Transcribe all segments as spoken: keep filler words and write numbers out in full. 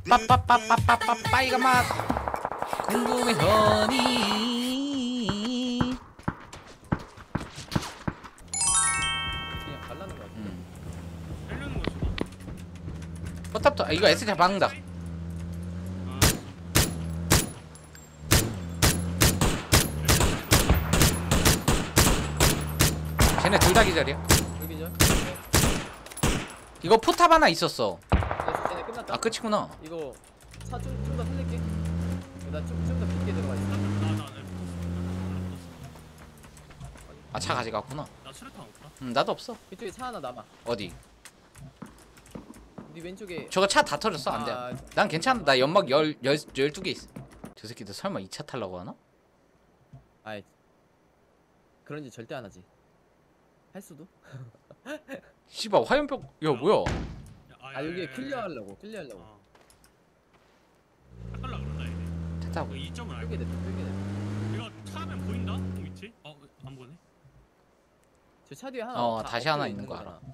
빠빠빠빠빠빠 빠이가 맛 궁금해 허니. 그냥 갈라는 거 같아. 음. 하려는 거 수가. 포탑도 아, 이거 에스자 막는다. 쟤네 둘 다 기절이야. 여기죠? 이거 포탑 하나 있었어. 네, 쟤네 끝났다. 아 끝이구나. 이거 차 좀 좀 더 살릴게. 나좀좀더 깊게 들어가 있어. 나나 아 차 가져갔구나. 나 수류탄 없다. 음 나도 없어. 이쪽에 차 하나 남아. 어디? 네 왼쪽에. 저거 차 다 털었어. 안 돼. 아, 난 괜찮아. 나 연막 열, 열, 열두 개 있어. 저 새끼들 설마 이 차 타려고 하나? 아이. 그런 짓 절대 안 하지. 할 수도? 씨발 화염병. 야 뭐야? 아 여기에 클리어 하려고. 클리어 하려고. 어. 헷갈라 그런다 이제. 됐다고. 이 점을 알고. 끄게 됐다. 끄게 됐다. 이거 차면 보인다? 그 위치? 어, 안 보네. 저 차 뒤에 하나. 어, 다 다시 하나 엎드려 있는 거 거잖아. 알아.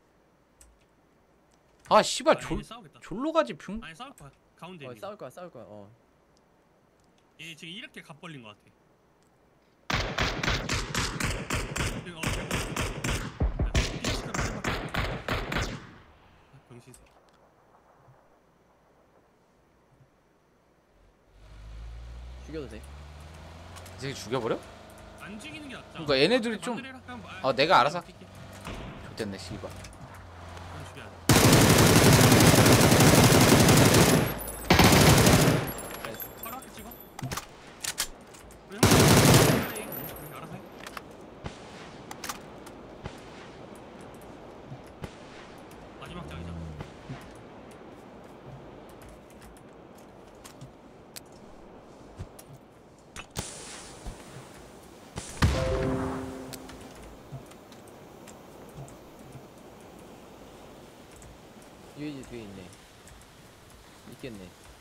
아 씨발 아, 졸 얘네 싸우겠다. 졸로 가지 붕. 아니 싸울 거야. 가운데 어 있는. 싸울 거야 싸울 거야. 어. 얘 지금 이렇게 갓 벌린 것 같아. 지금 어, 대박. 피자시켜 맞아봐. 병신. 죽여도 돼. 이 새끼 죽여버려? 안 죽이는 게 낫잖아. 그러니까 얘네들이 좀- 반대로 약간 아, 어, 내가 알아서 픽해. 좋댔네 씨발. 그럼 죽여야 돼. 나이스. 바로 앞에 찍어. 그래, 형. 알아서 해. 마지막 장이잖아. 유에지 뒤에 있네. 있겠네.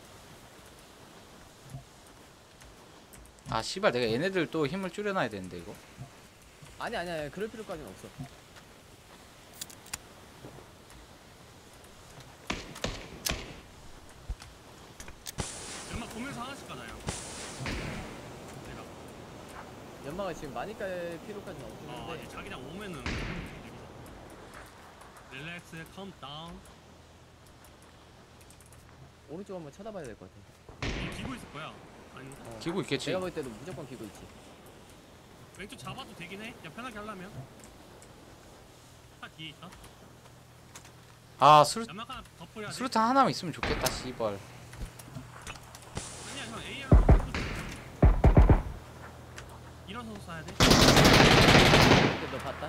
아 씨발 내가 얘네들 또 힘을 줄여놔야 되는데 이거. 아니 아니 아니 그럴 필요까지는 없어. 연막 보면서 하나씩 가나요? 내가. 연마가 지금 많이 깔 필요까지는 없긴 아, 한데. 아니 자기장 오면은 릴렉스, 컴 다운. 오른쪽 한번 쳐다봐야 될 것 같아. 기고 있을 거야. 아닌가? 어. 기고 있겠지. 내가 볼 때도 무조건 기고 있지. 왼쪽 잡아도 되긴 해. 그냥 편하게 하려면. 차 뒤에 있다. 아 수류 연막 하나 더 뿌려야 돼. 수류탄 하나만 있으면 좋겠다 씨발. 아니야 형 에이알 일어서서 쏴야 돼. 근데 너 봤다?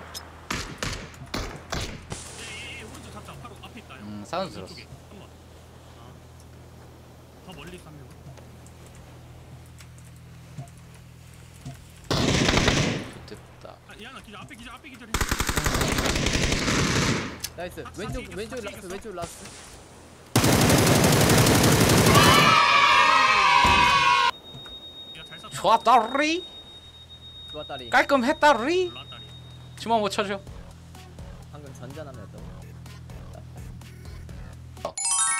예예 오른쪽 잡자. 바로 앞에 있다. 형. 음 사운드 들었어. 이쪽에. 한번. 아. 더 멀리 가면. 됐다. 아, 이 하나 기절 앞에 기절 앞에 기절해. 나이스. 아, 왼쪽 사진 왼쪽 이겼어, 라스트 사진 왼쪽 라스트. 야, 잘 쐈다. 좋았다리. 좋았다리. 깔끔했다리. 올라왔다리. 주먹 못 쳐줘. 방금 전자남이었다고. 어.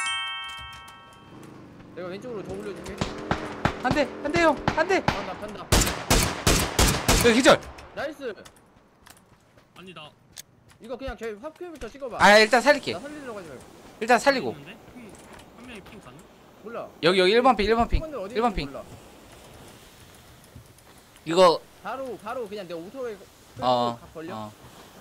내가 왼쪽으로 더 올려줄게. 안돼 안돼 형 안돼. 간다 간다. 그 기절. 나이스. 아니 나 이거 그냥 걔 화표부터 찍어봐. 아 일단 살릴게. 나 살리러 가지 말고. 일단 살리고. 있는데? 핑, 한 명이 핑 갔나? 몰라. 여기 여기 일 번 핑 일 번 핑 팀원들 어디 일 번 있는지 핑. 몰라. 이거 바로 바로 그냥 내가 오토바이 끌고 어, 각 벌려. 어.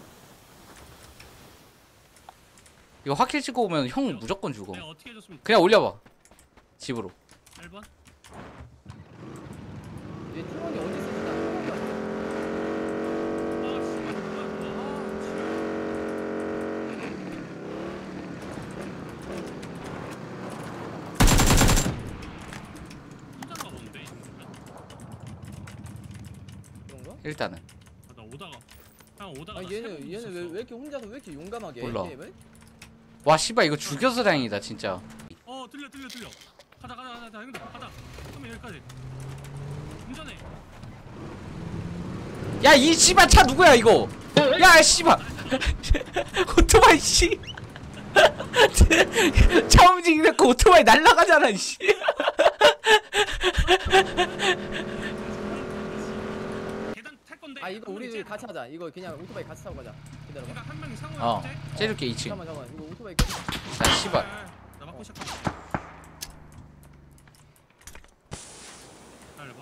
이거 확킬 찍고 오면 형 무조건 죽어. 내가 어떻게 해줬으면 그냥 올려봐. 집으로. 일 번? 얘 팀원이 어디 있는지 나 한 번도 안 아 씨발 뭐야 뭐야 아 씨발 혼자가 뭔데? 그런가? 일단은. 아, 나 오다가 그냥 오다가 아 나 얘는 세번 얘는 왜, 있었어. 왜 이렇게 혼자서 왜 이렇게 용감하게 몰라. 해, 게임을? 와 씨발 이거 죽여서 다행이다 진짜. 어 들려 들려 들려 가자 가자 가자 가자 형들 가자 그러면 여기까지 운전해 야 이 씨발 차 누구야 이거? 야 씨발 오토바이 씨. 차 움직이고 오토바이 날아가잖아 씨. 계단 탈 건데. 아 이거 한 우리 명이 둘이 쟤- 같이 하자. 이거 그냥 오토바이 같이 타고 가자. 기다려봐. 그러니까 한 명이 상호야. 어 쟤? 째줄게 이 층. 잠깐만 잠깐만. 이거 오토바이. 나 씨발. 나 맞고 시작하. 기다려봐.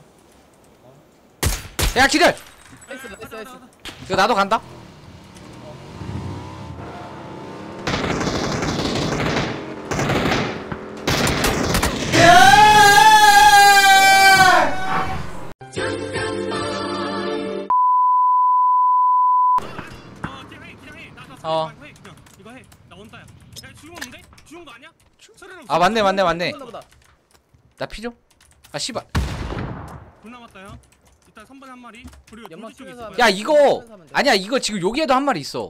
야 기절. 나이스 나이스 나이스. 이거 나도 간다. 어, 그냥 해, 그냥 해. 나, 나 어. 해, 그냥. 이거 해. 나 원따야. 야, 죽었는데? 죽은 거 아니야? 소리를 아 맞네 맞네 맞네. 보다 보다. 나 피 좀. 아 씨발. 돈 남았다 형. 일단 삼 번에 한 마리. 그리고 연막 돌 쪽에 치면서 있어. 하면- 야 이거 아니야 이거 지금 여기에도 한 마리 있어.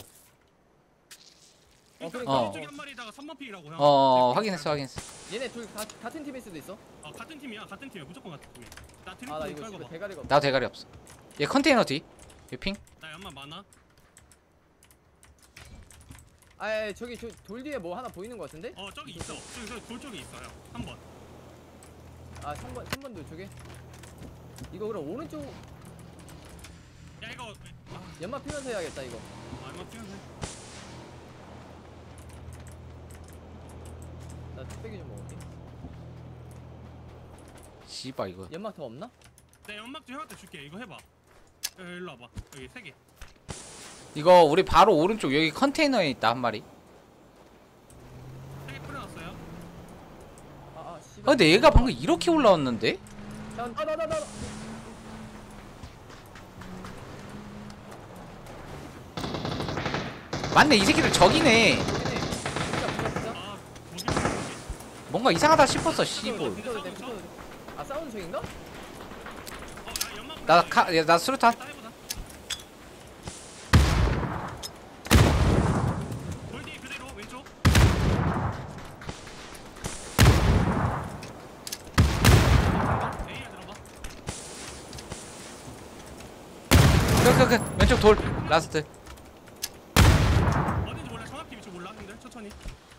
그러니까 그러니까. 어. 돌 쪽에 한 마리다가 삼 번 픽이라고 형. 어, 어 네, 확인했어 확인했어. 얘네 둘 다, 같은 팀일 수도 있어. 어, 같은 팀이야. 같은 팀이야. 무조건 같은 팀이야. 나 아 나 트리플 이거 깔고 진짜 봐. 대가리가 없어. 나도 대가리 없어. 얘 컨테이너 뒤. 얘 핑. 나 연막 많아. 아 저기 저 돌 뒤에 뭐 하나 보이는 거 같은데? 어, 저기 있어. 저기 저기 돌 쪽에 있어 형. 한 번. 아 삼 번 삼 번도 저기. 이거 그럼 오른쪽 야, 이거 아, 연막 피면서 해야겠다 이거. 아, 연막 피면 돼. 나 뚝배기 좀 먹을게. 씨발 이거. 연막 더 없나? 내 연막 좀 형한테 줄게. 이거 해봐. 야, 일로 와봐. 여기 세 개. 이거 우리 바로 오른쪽 여기 컨테이너에 있다 한 마리. 세 개 뿌려놨어요. 아아 씨. 아 근데 얘가 방금 이렇게 올라왔는데? 나나나 나 나. 맞네 이 새끼들 적이네. 진짜 진짜 진짜. 아, 거기 뭐지? 뭔가 이상하다 싶었어 씨발. 붙어도 돼 붙어도 돼. 아 싸우는 중인가? 어, 야, 연막 나 뿌려. 카, 야, 나 수류탄. 일단 해보자. 돌 뒤에 그대로 왼쪽. A야 들어봐. 그, 그, 그, 왼쪽 돌 라스트. 어딘지 몰라. 정확히 위치 몰라. 근데 천천히.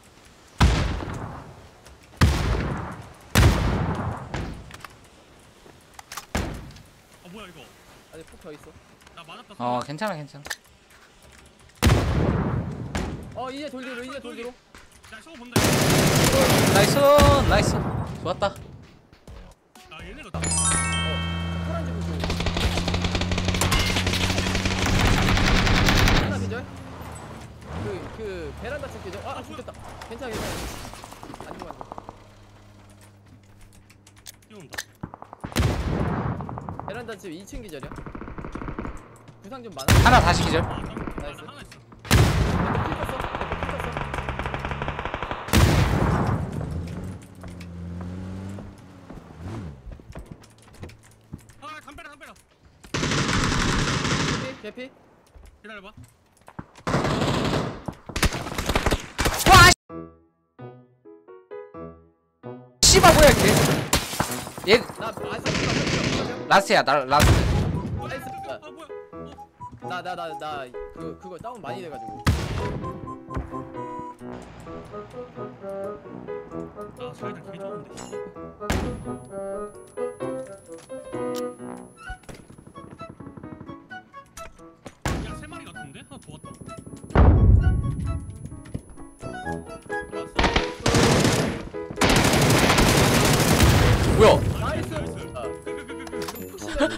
아 뭐야 이거? 아직 폭더 있어. 나 맞았다. 어 괜찮아 괜찮아. 어 이제 돌 뒤로 이제 돌 뒤로. 야 저거 본다. 나이스 나이스. 좋았다. 아 얘네가 다. 어 파란 집 보고. 하나 기절. 그 그 베란다 쪽 기절. 아 죽겠다. 괜찮아 괜찮아. 안 죽어 안 죽어. 뛰어온다. 베란다 집 이 층 기절이야. 부상 좀 많아. 하나 다시 기절. 아, 나 나이스. 하나 있어. 내거 피 떴어. 내거 피 떴어. 아 담배라 담배라. 개피 개피. 기다려봐. 와 씨발 뭐야 걔. 얘 나 아직 라스트야 나 라스트. 나이스. 아 뭐야? 어. 나 나 나 나 그 그거 다운 많이 돼가지고. 아 저희들 개 좋은데. 야 세 마리 같은데? 하나 더 왔다. 뭐야? 나이스. 나이스. 아, 그그그그. 푹신한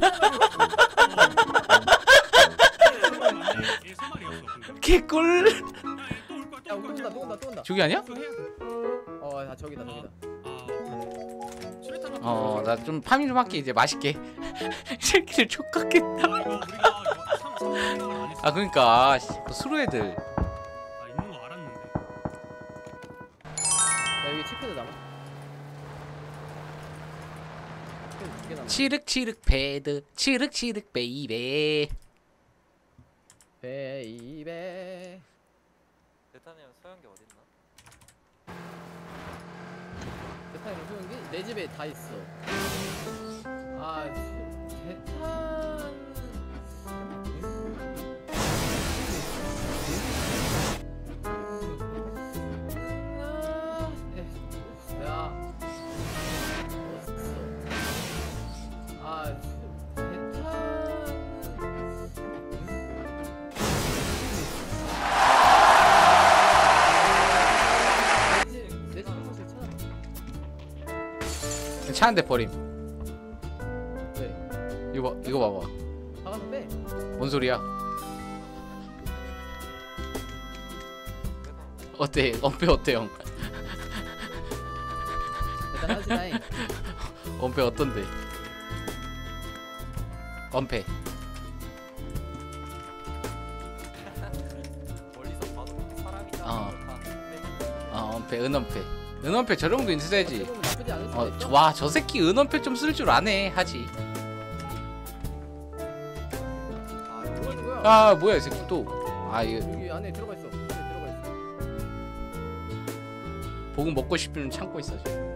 얘세 마리였어. 근데. 개꿀. 야얘 또 올 거야. 야 또 올 또 온다 거야. 또 온다 또 온다. 저기 아니야? 그거 해야 돼. 어, 다 저기다 저기다. 아. 수류탄 같은 어 거. 나 좀 파밍 좀 할게 이제 맛있게. 이 새끼들 족같겠다. 아 이거 우리가 이거 삼 삼 생각을 안 했어. 아 그러니까 씨, 그 수루 애들. 아 있는 거 알았는데. 야 여기 체크도 남아. 체크 두개 남아. 치륵치륵 배드 치륵치륵 베이베. 베이베. 대탄이랑 소형기 어딨나? 대탄이랑 소형기 내 집에 다 있어. 아 대탄. 괜찮은데 버림. 왜? 이거 봐, 이거 봐봐. 박아서 빼. 뭔 소리야? 어때? 엄폐 어때 형? 대단하시다잉. 엄폐 어떤데? 엄폐. 멀리서 봐도 사람이잖아. 어. 아 엄폐 은엄폐. 은엄폐 저 정도 있어야지. 어떻게 보면 나쁘지 않을 수도 어, 있어. 와 저 새끼 은엄폐 좀 쓸 줄 아네 하지. 아, 뭐 하는 거야? 아 뭐야 이 새끼 또. 아 이거 여기 안에 들어가 있어. 안에 들어가 있어. 보고 먹고 싶으면 참고 있어 지금.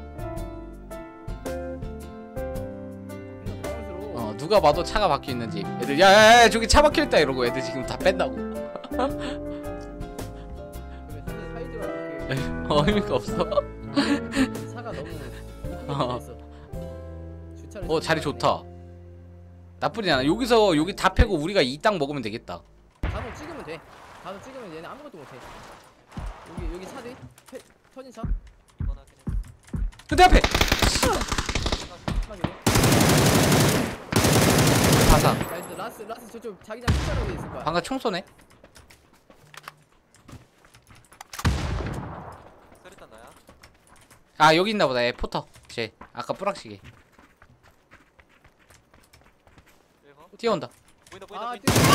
존나 당황스러워. 어 누가 봐도 차가 박혀 있는 집. 애들 야야야 저기 차 박혀 있다 이러고 애들 지금 다 뺀다고. 그래, 사실 사이즈가 이렇게 어이가 없어. 차가 너무 어. 있어. 주차를 어 자리 좋다. 나쁘지 않아. 여기서 여기 다 패고 우리가 이 땅 먹으면 되겠다. 가서 찍으면 돼. 가서 찍으면 얘는 아무것도 못해. 여기 여기 차들 패, 터진 차. 떠나긴 했어. 근데 앞에 차들이. 바사. 나이스 라스 라스 저쪽 자기장 숫자로 있을 거야. 방금 총 쏘네. 쓰리탄 나야? 아 여기 있나 보다. 얘 포터. 쟤 아까 뿌락시계 일 번? 뛰어온다. 보인다 보인다 아, 보인다. 뛰어.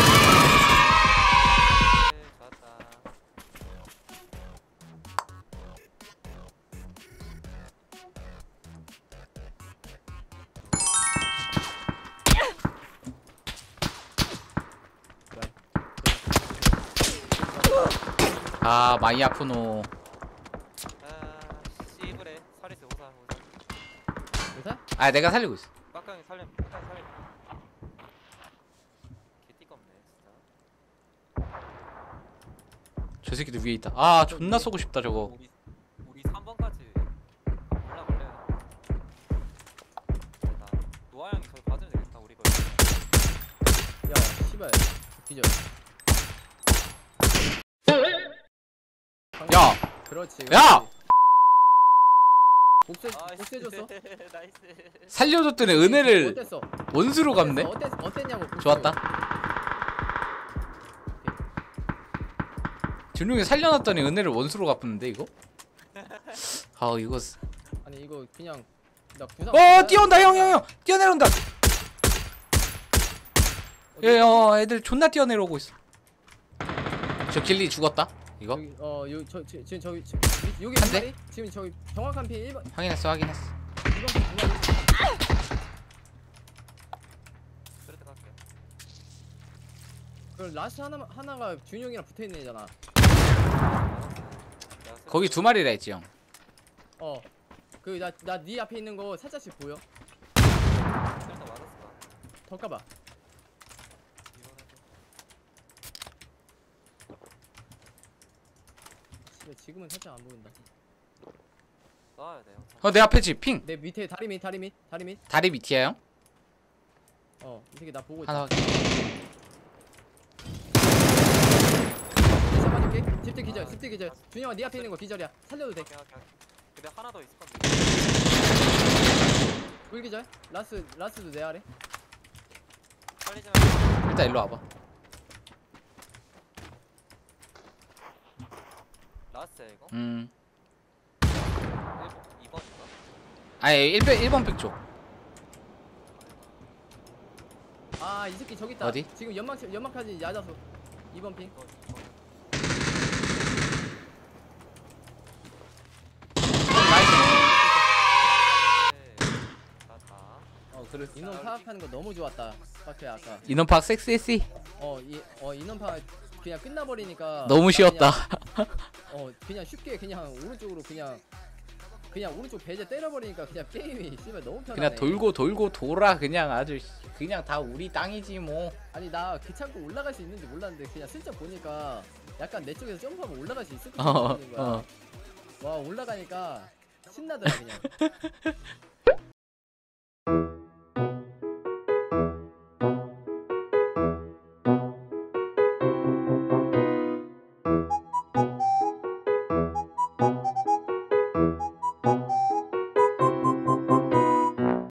네, 좋았다. 아 많이 아프노. 아 씨부레 사리스 오사 오사. 요새? 아 내가 살리고 있어. 빡강이 살림 빡강 살림. 개띠가 없네 진짜. 저 새끼도 위에 있다. 아 존나 쏘고 싶다 저거. 우리 우리 삼 번까지 올라갈래요. 나 노아 형이 저기 봐주면 되겠다 우리 걸. 야 씨발 기절. 야 그렇지. 야! 복수 나이스. 복수해줬어. 나이스. 살려줬더니 은혜를 어땠어? 원수로 갚네. 어땠 어땠냐고. 복수. 좋았다. 준용이 살려놨더니 은혜를 원수로 갚는데 이거? 아 이거 쓰- 아니 이거 그냥 나 부상. 어 뛰어온다 형 형 형 뛰어내려온다. 예, 어 애들 존나 뛰어내려오고 있어. 저 길리 죽었다. 이거 여기 어 여기 저, 저 지금 저기 저, 여기 한 한 대? 마리? 지금 저기 정확한 피 일 번 확인했어 확인했어. 이 번 피 두 마리. 쓰리탄 갈게. 그럼 라스 하나 하나가 준용이랑 붙어 있는 애잖아. 거기 두 마리라 했지 형. 어. 그 나 나 네 앞에 있는 거 살짝씩 보여. 쓰리탄 맞았어. 더 까봐. 씨발, 지금은 살짝 안 보인다. 쏴야 돼 영상. 어 내 앞에 집 핑. 내 밑에 다리 밑 다리 밑 다리 밑. 다리 밑이야 형. 어, 이 새끼 나 보고 있어. 하나 확인. 잡아줄게. 집대 기절, 아, 집대 기절. 준영아, 네 앞에 있는 거 기절이야. 살려도 돼. 오케이, 오케이, 오케이. 근데 하나 더 있을 건데. 불 기절. 라스, 라스도 내 아래. 살리지 마. 일단 일로 와봐. 라스트야 이거? 음. 일 번, 이 번인가? 아니 일 번 일 번 픽 쪽. 아, 이 새끼 저기 있다. 어디? 지금 연막 연막까지 얕아서. 이 번 핑. 이거 이거. 나다. 어, 그래. 인원 파악하는 거 너무 좋았다. 파크야 아까. 인원 파악 섹시했지? 어, 이, 어 인원 파악 그냥 끝나버리니까. 너무 쉬웠다. 그냥, 어, 그냥 쉽게 그냥 오른쪽으로 그냥 그냥 오른쪽 배제 때려버리니까 그냥 게임이 씨발 너무 편하네. 그냥 돌고 돌고 돌아 그냥 아주 그냥 다 우리 땅이지 뭐. 아니 나 그 창고 올라갈 수 있는지 몰랐는데 그냥 슬쩍 보니까 약간 내 쪽에서 점프하면 올라갈 수 있을 것 어, 같은 거야. 어. 와 올라가니까 신나더라 그냥.